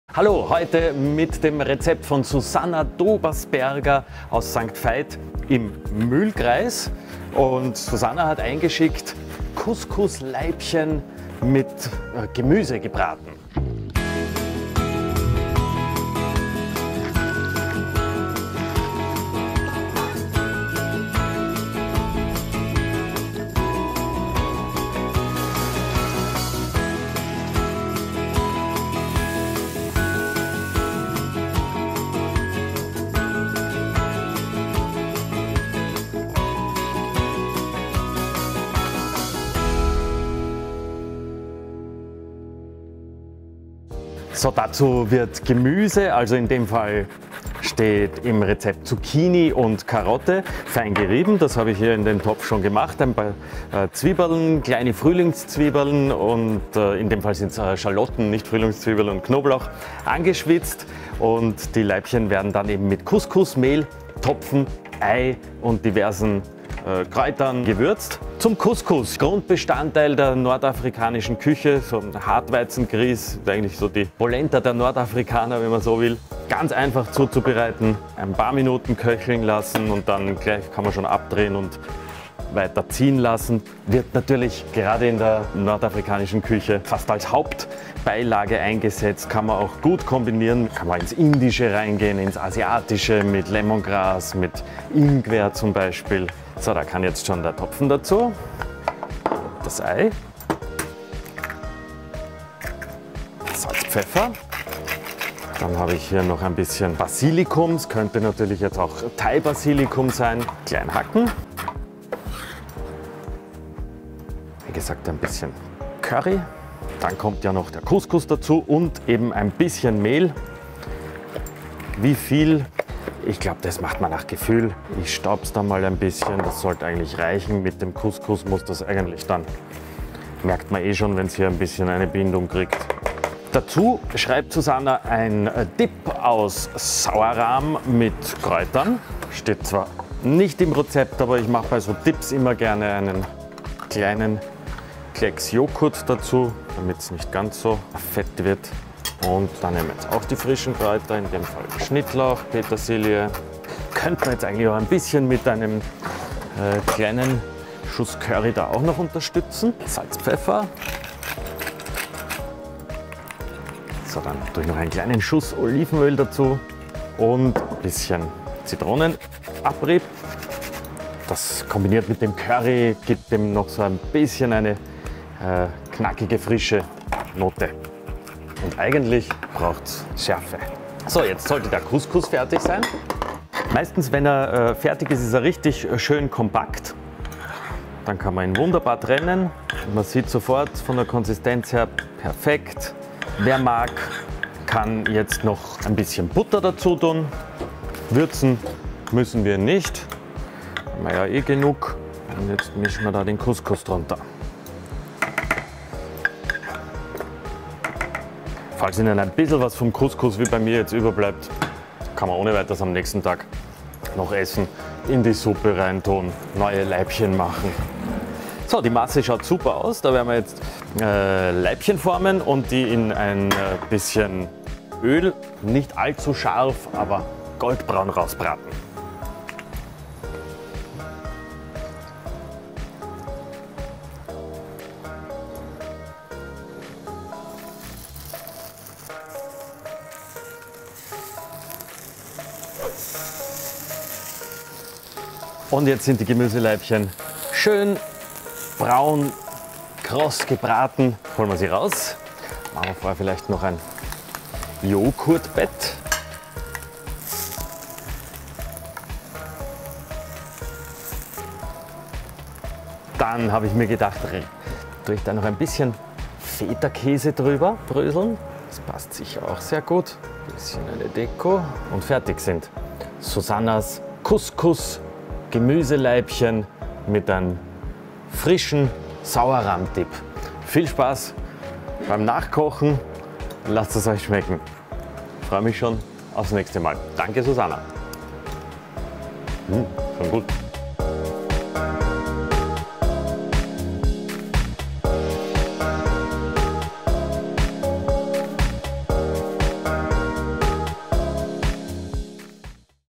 Hallo, heute mit dem Rezept von Susanna Dobersberger aus St. Veit im Mühlkreis. Und Susanna hat eingeschickt Couscous-Leibchen mit Gemüse gebraten. So, dazu wird Gemüse, also in dem Fall steht im Rezept Zucchini und Karotte, fein gerieben. Das habe ich hier in den Topf schon gemacht. Ein paar Zwiebeln, kleine Frühlingszwiebeln und in dem Fall sind es Schalotten, nicht Frühlingszwiebeln und Knoblauch, angeschwitzt. Und die Leibchen werden dann eben mit Couscous-Mehl, Topfen, Ei und diversen Kräutern gewürzt. Zum Couscous, Grundbestandteil der nordafrikanischen Küche, so ein Hartweizengrieß, eigentlich so die Polenta der Nordafrikaner, wenn man so will. Ganz einfach zuzubereiten, ein paar Minuten köcheln lassen und dann gleich kann man schon abdrehen und weiter ziehen lassen. Wird natürlich gerade in der nordafrikanischen Küche fast als Hauptbeilage eingesetzt, kann man auch gut kombinieren. Kann man ins Indische reingehen, ins Asiatische mit Lemongrass, mit Ingwer zum Beispiel. So, da kann jetzt schon der Topfen dazu, das Ei, Salz, Pfeffer. Dann habe ich hier noch ein bisschen Basilikum, es könnte natürlich jetzt auch Thai-Basilikum sein, klein hacken. Wie gesagt, ein bisschen Curry. Dann kommt ja noch der Couscous dazu und eben ein bisschen Mehl. Wie viel? Ich glaube, das macht man nach Gefühl. Ich staub's da mal ein bisschen, das sollte eigentlich reichen. Mit dem Couscous muss das eigentlich dann, merkt man eh schon, wenn es hier ein bisschen eine Bindung kriegt. Dazu schreibt Susanna ein Dip aus Sauerrahm mit Kräutern. Steht zwar nicht im Rezept, aber ich mache bei so Dips immer gerne einen kleinen Klecks Joghurt dazu, damit es nicht ganz so fett wird. Und dann nehmen wir jetzt auch die frischen Kräuter, in dem Fall Schnittlauch, Petersilie. Könnte man jetzt eigentlich auch ein bisschen mit einem kleinen Schuss Curry da auch noch unterstützen. Salz, Pfeffer. So, dann tue ich noch einen kleinen Schuss Olivenöl dazu und ein bisschen Zitronenabrieb. Das kombiniert mit dem Curry gibt dem noch so ein bisschen eine knackige, frische Note. Und eigentlich braucht es Schärfe. So, jetzt sollte der Couscous fertig sein. Meistens, wenn er fertig ist, ist er richtig schön kompakt. Dann kann man ihn wunderbar trennen. Man sieht sofort von der Konsistenz her perfekt. Wer mag, kann jetzt noch ein bisschen Butter dazu tun. Würzen müssen wir nicht. Haben wir ja eh genug. Und jetzt mischen wir da den Couscous drunter. Falls Ihnen ein bisschen was vom Couscous wie bei mir jetzt überbleibt, kann man ohne weiteres am nächsten Tag noch essen, in die Suppe reintun, neue Leibchen machen. So, die Masse schaut super aus. Da werden wir jetzt Leibchen formen und die in ein bisschen Öl, nicht allzu scharf, aber goldbraun rausbraten. Und jetzt sind die Gemüseleibchen schön braun, kross gebraten. Holen wir sie raus. Machen wir vorher vielleicht noch ein Joghurtbett. Dann habe ich mir gedacht, tue ich da noch ein bisschen Feta-Käse drüber bröseln. Das passt sicher auch sehr gut. Ein bisschen eine Deko und fertig sind Susannas Couscous Gemüseleibchen mit einem frischen Sauerrahm-Dip. Viel Spaß beim Nachkochen. Lasst es euch schmecken. Ich freue mich schon aufs nächste Mal. Danke, Susanna. Schon gut.